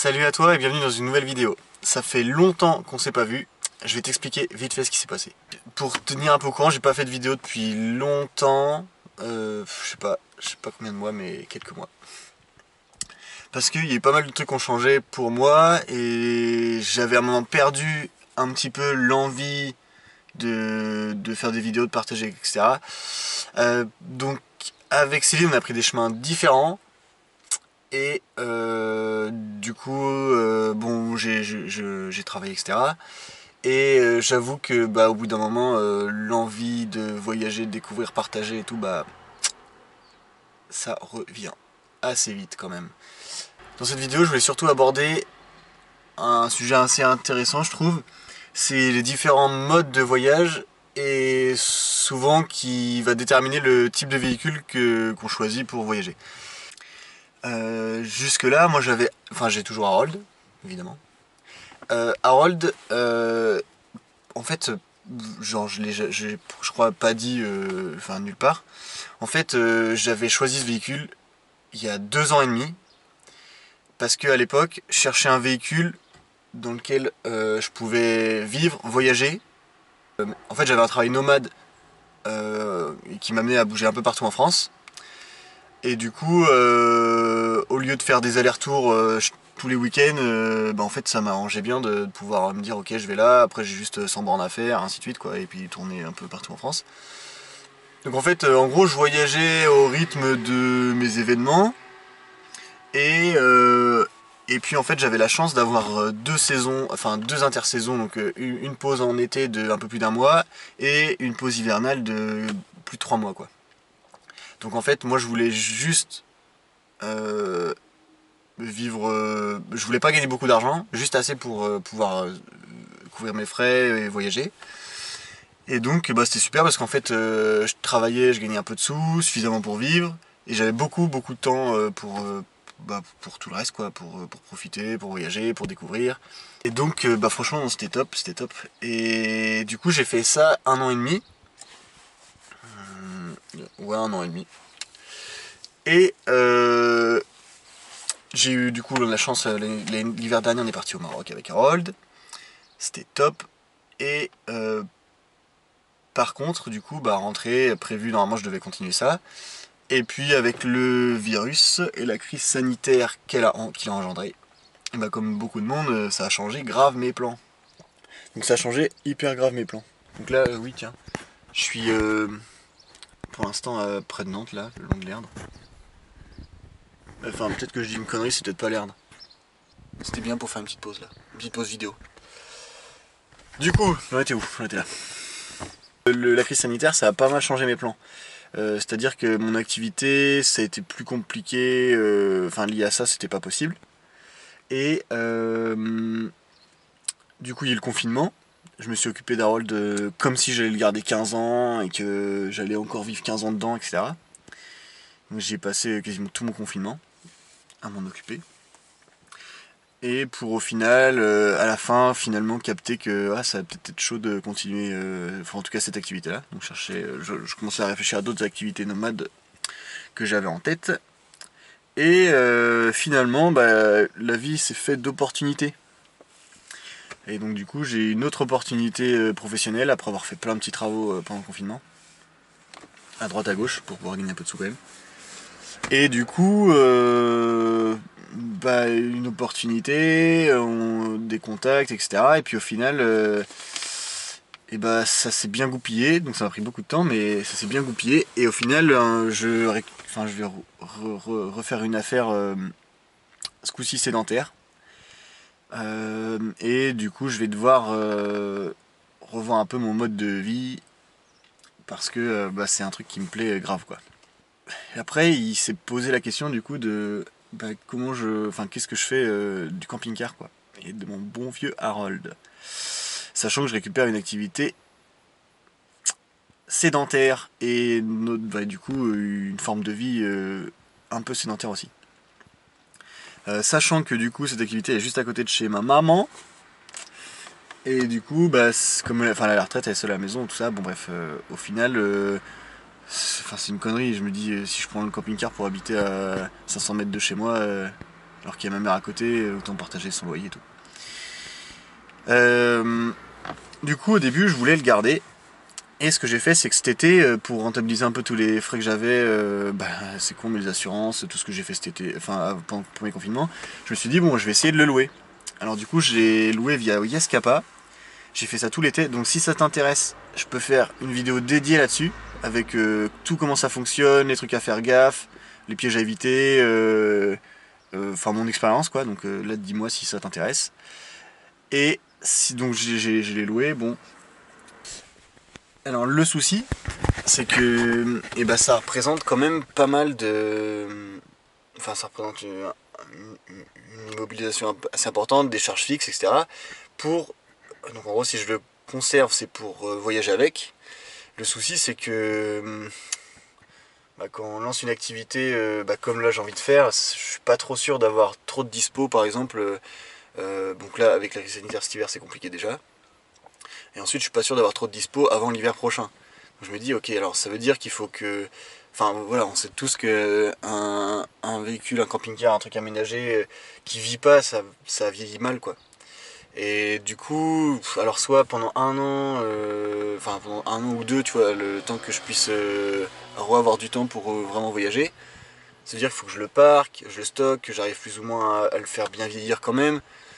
Salut à toi et bienvenue dans une nouvelle vidéo. Ça fait longtemps qu'on s'est pas vu, je vais t'expliquer vite fait ce qui s'est passé. Pour te tenir un peu au courant, j'ai pas fait de vidéo depuis longtemps, je sais pas combien de mois, mais quelques mois. Parce qu'il y a eu pas mal de trucs qui ont changé pour moi et j'avais à un moment perdu un petit peu l'envie de faire des vidéos, de partager, etc. Donc avec Céline on a pris des chemins différents. Et du coup, bon, j'ai travaillé, etc. Et j'avoue que au bout d'un moment, l'envie de voyager, de découvrir, partager et tout, ça revient assez vite quand même. Dans cette vidéo, je voulais surtout aborder un sujet assez intéressant, je trouve. C'est les différents modes de voyage et souvent qui va déterminer le type de véhicule qu'on choisit pour voyager. Jusque là, moi j'ai toujours Harold, évidemment. Harold, en fait, genre je crois pas dit, nulle part. En fait, j'avais choisi ce véhicule il y a 2 ans et demi parce que à l'époque, je cherchais un véhicule dans lequel je pouvais vivre, voyager. En fait, j'avais un travail nomade qui m'amenait à bouger un peu partout en France. Et du coup, au lieu de faire des allers-retours tous les week-ends, en fait ça m'arrangeait bien de pouvoir me dire ok je vais là, après j'ai juste 100 bornes à faire, ainsi de suite quoi, et puis tourner un peu partout en France. Donc en fait en gros je voyageais au rythme de mes événements et puis en fait j'avais la chance d'avoir 2 saisons, enfin 2 intersaisons, donc une pause en été de un peu plus d'1 mois et une pause hivernale de plus de 3 mois quoi. Donc en fait moi je voulais juste vivre, je voulais pas gagner beaucoup d'argent, juste assez pour pouvoir couvrir mes frais et voyager. Et donc c'était super parce qu'en fait je travaillais, je gagnais un peu de sous, suffisamment pour vivre, et j'avais beaucoup de temps pour tout le reste quoi, pour profiter, pour voyager, pour découvrir. Et donc franchement c'était top, c'était top. Et du coup j'ai fait ça 1 an et demi. Ouais, 1 an et demi. Et j'ai eu du coup la chance, l'hiver dernier on est parti au Maroc avec Harold, c'était top. Et par contre du coup rentrée prévue, normalement je devais continuer ça. Et puis avec le virus et la crise sanitaire qu'il a engendré, comme beaucoup de monde, ça a changé grave mes plans. Donc ça a changé hyper grave mes plans. Donc là oui tiens, je suis pour l'instant près de Nantes là, le long de l'Erdre. Enfin peut-être que je dis une connerie, c'est peut-être pas l'Erdre. C'était bien pour faire une petite pause là, une petite pause vidéo. Du coup, j'en étais où? J'en étais là. La crise sanitaire, ça a pas mal changé mes plans. C'est-à-dire que mon activité, ça a été plus compliqué, lié à ça, c'était pas possible. Et du coup, il y a eu le confinement. Je me suis occupé d'Harold comme si j'allais le garder 15 ans et que j'allais encore vivre 15 ans dedans, etc. Donc j'ai passé quasiment tout mon confinement à m'en occuper. Et pour au final, à la fin, finalement capter que ça va peut-être être chaud de continuer, en tout cas cette activité-là. Donc je commençais à réfléchir à d'autres activités nomades que j'avais en tête. Et finalement, la vie s'est faite d'opportunités. Et donc du coup, j'ai une autre opportunité professionnelle après avoir fait plein de petits travaux pendant le confinement, à droite à gauche, pour pouvoir gagner un peu de sous quand même. Et du coup, une opportunité, des contacts, etc. Et puis au final, ça s'est bien goupillé, donc ça m'a pris beaucoup de temps, mais ça s'est bien goupillé. Et au final, je vais refaire une affaire, ce coup-ci sédentaire. Et du coup, je vais devoir revoir un peu mon mode de vie, parce que c'est un truc qui me plaît grave quoi. Et après, il s'est posé la question du coup de qu'est-ce que je fais du camping-car quoi, et de mon bon vieux Harold. Sachant que je récupère une activité sédentaire et du coup une forme de vie un peu sédentaire aussi. Sachant que du coup cette activité est juste à côté de chez ma maman. Et du coup, comme elle a la retraite, elle est seule à la maison, tout ça, bon bref, au final, c'est une connerie. Je me dis, si je prends le camping-car pour habiter à 500 mètres de chez moi, Alors qu'il y a ma mère à côté, autant partager son loyer et tout. Du coup au début je voulais le garder. Et ce que j'ai fait, c'est que cet été, pour rentabiliser un peu tous les frais que j'avais, c'est con, mais les assurances, tout ce que j'ai fait cet été, enfin pendant le premier confinement, je me suis dit bon, je vais essayer de le louer. Alors du coup, j'ai loué via Yescapa. J'ai fait ça tout l'été. Donc si ça t'intéresse, je peux faire une vidéo dédiée là-dessus, avec tout comment ça fonctionne, les trucs à faire gaffe, les pièges à éviter, enfin mon expérience quoi. Donc là, dis-moi si ça t'intéresse. Et si donc je l'ai loué, bon. Alors le souci, c'est que ça représente quand même pas mal de... Enfin ça représente une immobilisation assez importante, des charges fixes, etc. Pour... Donc en gros si je le conserve c'est pour voyager avec. Le souci c'est que quand on lance une activité comme là j'ai envie de faire, je suis pas trop sûr d'avoir trop de dispo par exemple. Donc là avec la crise sanitaire cet hiver c'est compliqué déjà. Et ensuite je suis pas sûr d'avoir trop de dispo avant l'hiver prochain. Donc je me dis ok alors ça veut dire qu'il faut que... Enfin voilà, on sait tous que un véhicule, un camping-car, un truc aménagé qui vit pas, ça vieillit mal quoi. Et du coup, alors soit pendant un an, pendant un an ou deux, tu vois, le temps que je puisse avoir du temps pour vraiment voyager, ça veut dire qu'il faut que je le parque, je le stocke, que j'arrive plus ou moins à le faire bien vieillir quand même.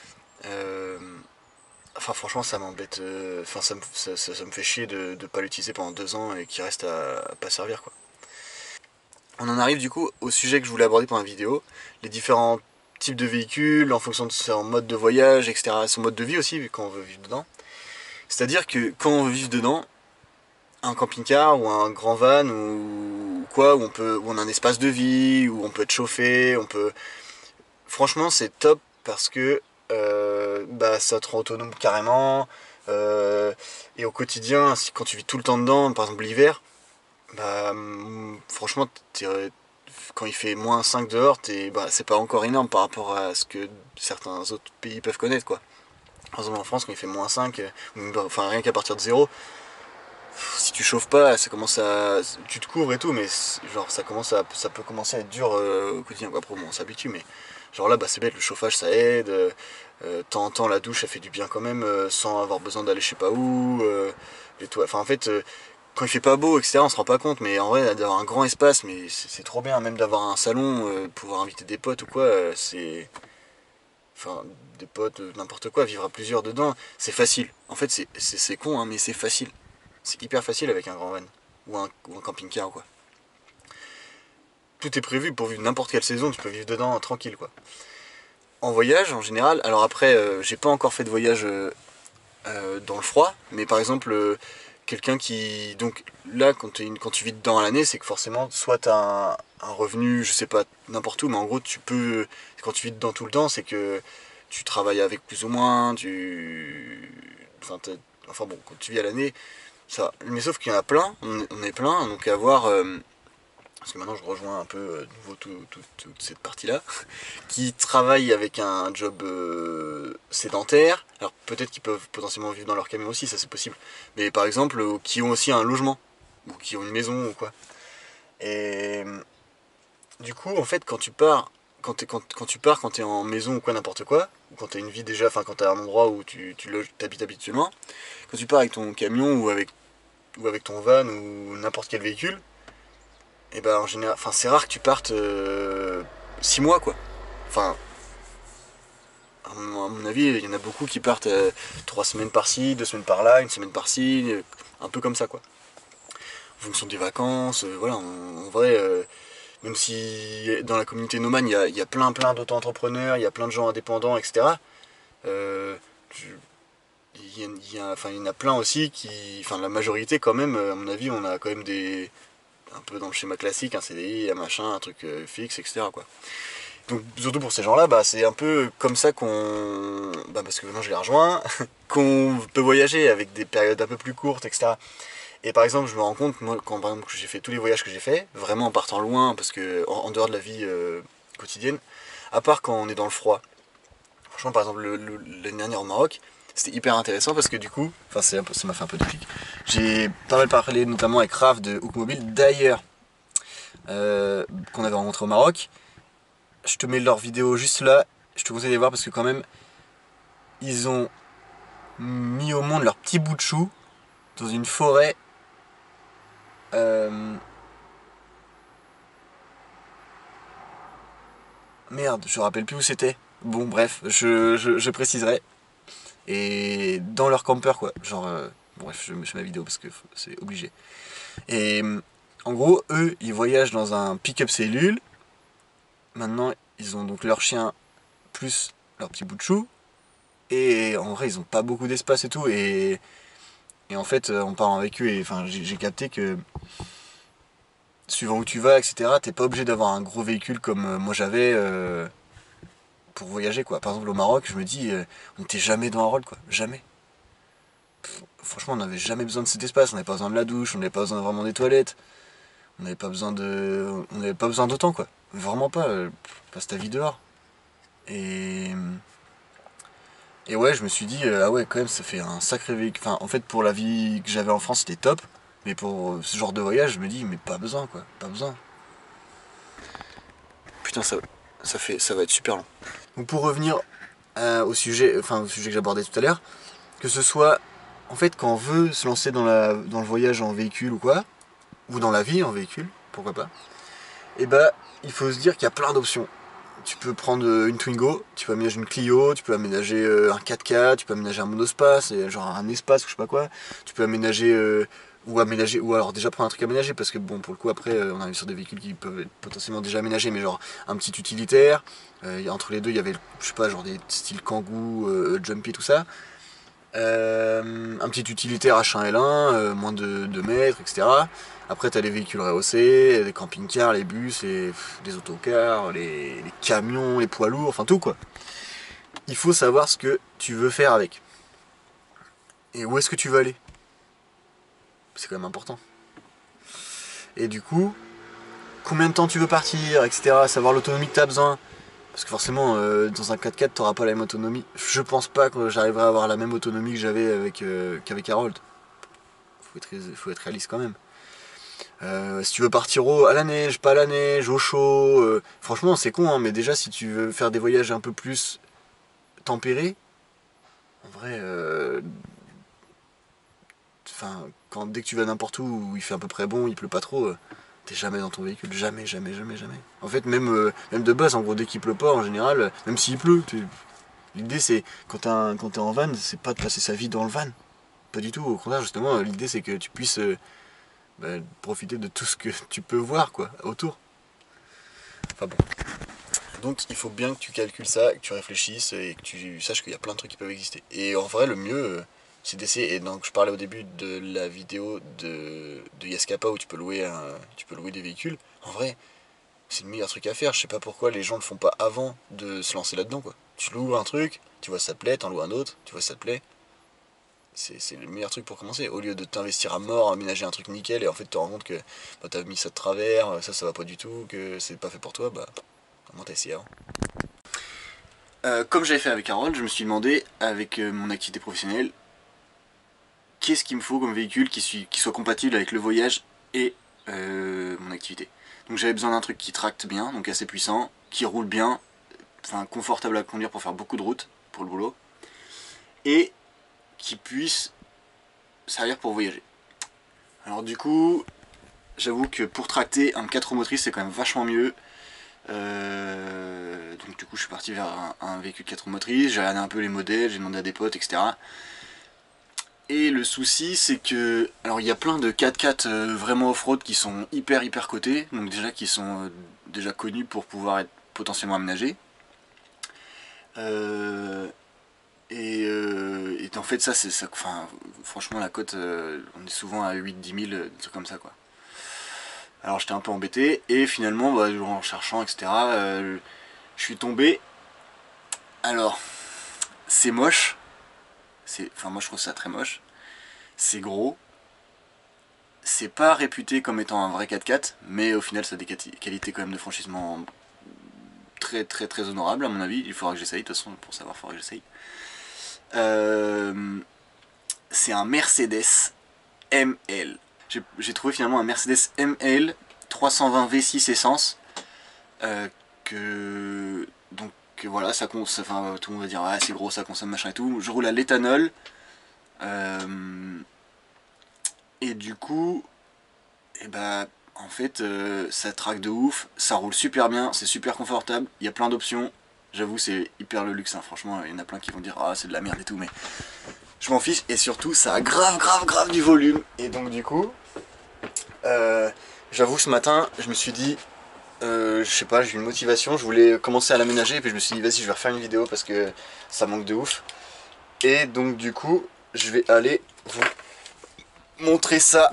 Enfin franchement ça m'embête, ça me fait chier de ne pas l'utiliser pendant 2 ans et qu'il reste à pas servir quoi. On en arrive du coup au sujet que je voulais aborder pour la vidéo, les différents types de véhicules en fonction de son mode de voyage, etc. Son mode de vie aussi vu qu'on veut vivre dedans. C'est-à-dire que quand on veut vivre dedans, un camping-car ou un grand van ou quoi, où on a un espace de vie, où on peut être chauffé, on peut... Franchement c'est top parce que ça te rend autonome carrément. Et au quotidien, quand tu vis tout le temps dedans, par exemple l'hiver, franchement, quand il fait -5 dehors, c'est pas encore énorme par rapport à ce que certains autres pays peuvent connaître, quoi. Par exemple en France, quand il fait -5, enfin rien qu'à partir de 0, si tu chauffes pas, ça commence à... Tu te couvres et tout, mais genre ça peut commencer à être dur au quotidien, quoi. Après bon, on s'habitue, mais genre là, c'est bête, le chauffage ça aide, de temps en temps la douche ça fait du bien quand même, sans avoir besoin d'aller je sais pas où, enfin en fait, quand il fait pas beau, etc., on se rend pas compte, mais en vrai, d'avoir un grand espace, mais c'est trop bien, même d'avoir un salon, pouvoir inviter des potes ou quoi, c'est... Enfin, des potes, n'importe quoi, vivre à plusieurs dedans, c'est facile. En fait, c'est con, hein, mais c'est facile. C'est hyper facile avec un grand van, ou un camping-car, quoi. Tout est prévu pour vivre n'importe quelle saison, tu peux vivre dedans tranquille, quoi. En voyage, en général, alors après, j'ai pas encore fait de voyage dans le froid, mais par exemple... quelqu'un qui... Donc là, quand tu vis dedans à l'année, c'est que forcément, soit tu as un revenu, je sais pas, n'importe où, mais en gros, tu peux... Quand tu vis dedans tout le temps, c'est que tu travailles avec plus ou moins, Enfin bon, quand tu vis à l'année, ça... Mais sauf qu'il y en a plein, on est plein, donc à voir... Parce que maintenant, je rejoins un peu nouveau toute cette partie-là, qui travaillent avec un job sédentaire. Alors peut-être qu'ils peuvent potentiellement vivre dans leur camion aussi, ça c'est possible. Mais par exemple, qui ont aussi un logement, ou qui ont une maison ou quoi. Et du coup, en fait, quand tu pars, quand t'es en maison ou quoi, n'importe quoi, ou quand t'as une vie déjà, enfin quand t'as un endroit où t'habites habituellement, quand tu pars avec ton camion ou avec ton van ou n'importe quel véhicule, et en général, enfin c'est rare que tu partes 6 mois quoi. Enfin, à mon avis, il y en a beaucoup qui partent 3 semaines par-ci, 2 semaines par-là, une semaine par-ci, un peu comme ça quoi. En fonction des vacances, voilà, en vrai, même si dans la communauté nomade, il y a plein d'auto-entrepreneurs, il y a plein de gens indépendants, etc. Euh, enfin, il y en a plein aussi enfin la majorité quand même, à mon avis, on a quand même un peu dans le schéma classique, un CDI, un machin, un truc fixe, etc. quoi. Donc surtout pour ces gens-là, c'est un peu comme ça qu'on... parce que maintenant je les rejoins, qu'on peut voyager avec des périodes un peu plus courtes, etc. Et par exemple, je me rends compte, moi, quand par exemple, j'ai fait tous les voyages que j'ai fait, vraiment en partant loin, parce que en dehors de la vie quotidienne, à part quand on est dans le froid. Franchement, par exemple, l'année dernière au Maroc, c'était hyper intéressant parce que du coup, enfin ça m'a fait un peu de clic. J'ai pas mal parlé notamment avec Raph de Hook Mobile, d'ailleurs, qu'on avait rencontré au Maroc. je te mets leur vidéo juste là. Je te conseille de les voir parce que quand même, ils ont mis au monde leur petit bout de chou dans une forêt. Merde, je me rappelle plus où c'était. Bon, bref, je préciserai. Et dans leur camper, quoi. Genre, bref, je mets ma vidéo parce que c'est obligé. Et en gros, eux, ils voyagent dans un pick-up cellule. Maintenant, ils ont donc leur chien plus leur petit bout de chou. Et en vrai, ils ont pas beaucoup d'espace et tout. Et en fait, en parlant avec eux, enfin, j'ai capté que suivant où tu vas, etc., t'es pas obligé d'avoir un gros véhicule comme moi j'avais pour voyager, quoi. Par exemple, au Maroc, je me dis, on n'était jamais dans un rôle, quoi. Jamais. Franchement, on n'avait jamais besoin de cet espace. On n'avait pas besoin de la douche, on n'avait pas besoin vraiment des toilettes. On n'avait pas besoin d'autant, quoi. Vraiment pas. Passe ta vie dehors. Et et ouais, je me suis dit, ah ouais, quand même, ça fait un sacré véhicule. Enfin, en fait, pour la vie que j'avais en France, c'était top. Mais pour ce genre de voyage, je me dis, mais pas besoin, quoi. Pas besoin. Putain, ça va être super long. Donc pour revenir au sujet que j'abordais tout à l'heure, que ce soit, en fait, quand on veut se lancer dans le voyage en véhicule ou quoi, ou dans la vie en véhicule, pourquoi pas, et bah, il faut se dire qu'il y a plein d'options. Tu peux prendre une Twingo, tu peux aménager une Clio, tu peux aménager un 4x4, tu peux aménager un monospace, genre un espace ou je sais pas quoi. Tu peux aménager, ou alors déjà prendre un truc aménagé, parce que bon, pour le coup, après, on arrive sur des véhicules qui peuvent être potentiellement déjà aménagés, mais genre un petit utilitaire. Entre les deux, il y avait, je sais pas, genre des styles Kangoo, Jumpy, tout ça. Un petit utilitaire H1L1, moins de 2 mètres, etc. Après, tu as les véhicules rehaussés, les camping-cars, les bus, les autocars, les camions, les poids lourds, enfin tout quoi. Il faut savoir ce que tu veux faire avec. Et où est-ce que tu veux aller. C'est quand même important. Et du coup, combien de temps tu veux partir, etc. Savoir l'autonomie que tu as besoin. Parce que forcément, dans un 4x4, tu n'auras pas la même autonomie. Je pense pas que j'arriverai à avoir la même autonomie que j'avais qu'avec Harold. Faut être réaliste quand même. Si tu veux partir à la neige, pas à la neige, au chaud, franchement c'est con, hein, mais déjà si tu veux faire des voyages un peu plus tempérés, en vrai, dès que tu vas n'importe où il fait à peu près bon, il pleut pas trop, t'es jamais dans ton véhicule, jamais, jamais, jamais, jamais. En fait, même de base, en gros, dès qu'il pleut pas, en général, même s'il pleut, l'idée c'est, quand t'es en van, c'est pas de passer sa vie dans le van. Pas du tout, au contraire, justement, l'idée c'est que tu puisses profiter de tout ce que tu peux voir, quoi, autour. Enfin bon. Donc il faut bien que tu calcules ça, que tu réfléchisses et que tu saches qu'il y a plein de trucs qui peuvent exister. Et en vrai, le mieux, c'est d'essayer. Et donc je parlais au début de la vidéo de Yaskapa où tu peux louer des véhicules. En vrai, c'est le meilleur truc à faire. Je sais pas pourquoi les gens le font pas avant de se lancer là-dedans, quoi. Tu loues un truc, tu vois si ça te plaît, t'en loues un autre, tu vois si ça te plaît. C'est le meilleur truc pour commencer. Au lieu de t'investir à mort, aménager un truc nickel et en fait te rends compte que t'as mis ça de travers, ça va pas du tout, que c'est pas fait pour toi, bah comment t'as essayé avant. Comme j'avais fait avec Harold, je me suis demandé, avec mon activité professionnelle, qu'est-ce qu'il me faut comme véhicule qui soit compatible avec le voyage et mon activité. Donc j'avais besoin d'un truc qui tracte bien, donc assez puissant, qui roule bien, enfin confortable à conduire pour faire beaucoup de routes pour le boulot, et qui puisse servir pour voyager. Alors du coup, j'avoue que pour tracter un 4 roues motrices c'est quand même vachement mieux. Donc du coup je suis parti vers un véhicule 4 roues motrices, j'ai regardé un peu les modèles, j'ai demandé à des potes, etc. Et le souci c'est que, alors il y a plein de 4x4 vraiment off-road qui sont hyper cotés, donc déjà qui sont déjà connus pour pouvoir être potentiellement aménagés. Et en fait ça c'est ça, enfin franchement la cote on est souvent à 8-10 000, des trucs comme ça quoi. Alors j'étais un peu embêté et finalement en cherchant etc. Je suis tombé. Alors c'est moche, enfin moi je trouve ça très moche, c'est gros, c'est pas réputé comme étant un vrai 4x4, mais au final ça a des qualités quand même de franchissement très honorables à mon avis. Il faudra que j'essaye, de toute façon pour savoir il faudra que j'essaye. C'est un Mercedes ML. J'ai trouvé finalement un Mercedes ML 320 V6 essence donc voilà, ça enfin, tout le monde va dire ah, c'est gros, ça consomme machin et tout. Je roule à l'éthanol. Et du coup, et bah, en fait, ça traque de ouf, ça roule super bien, c'est super confortable, il y a plein d'options. J'avoue, c'est hyper le luxe, hein. Franchement, il y en a plein qui vont dire ah, c'est de la merde et tout, mais je m'en fiche. Et surtout, ça a grave du volume. Et donc, du coup, j'avoue, ce matin, je me suis dit, je sais pas, j'ai eu une motivation, je voulais commencer à l'aménager, et puis je me suis dit, vas-y, je vais refaire une vidéo parce que ça manque de ouf. Et donc, du coup, je vais aller vous montrer ça.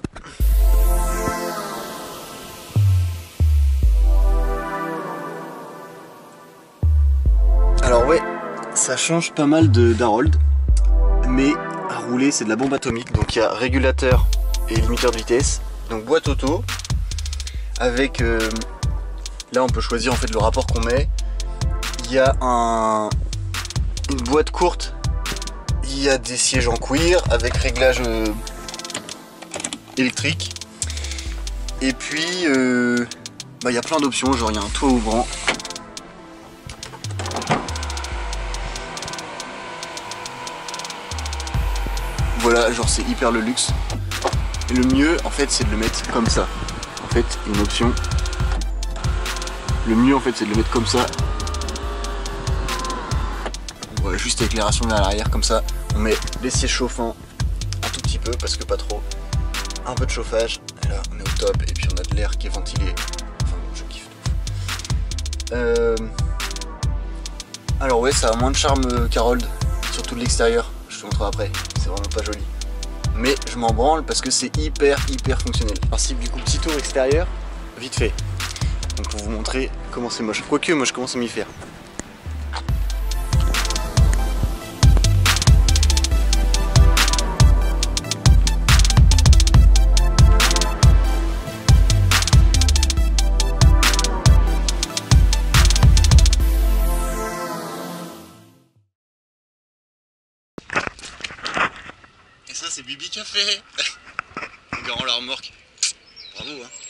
Alors ouais, ça change pas mal d'Harold, mais à rouler c'est de la bombe atomique. Donc il y a régulateur et limiteur de vitesse, donc boîte auto, avec, là on peut choisir en fait le rapport qu'on met. Il y a une boîte courte, il y a des sièges en cuir avec réglage électrique, et puis bah, il y a plein d'options, genre il y a un toit ouvrant. Voilà, genre c'est hyper le luxe. Et le mieux en fait c'est de le mettre comme ça. En fait une option. Le mieux en fait c'est de le mettre comme ça. Voilà, juste éclairation à l'arrière comme ça. On met les sièges chauffants un tout petit peu parce que pas trop. Un peu de chauffage. Et là on est au top. Et puis on a de l'air qui est ventilé. Enfin bon, je kiffe. Alors ouais, ça a moins de charme qu'Harold, surtout de l'extérieur. Je te montrerai après. C'est vraiment pas joli. Mais je m'en branle parce que c'est hyper fonctionnel. Principe du coup, petit tour extérieur, vite fait. Donc pour vous montrer comment c'est moche. Quoique moi je commence à m'y faire. Et ça c'est Bibi Café. On garant la remorque. Bravo hein.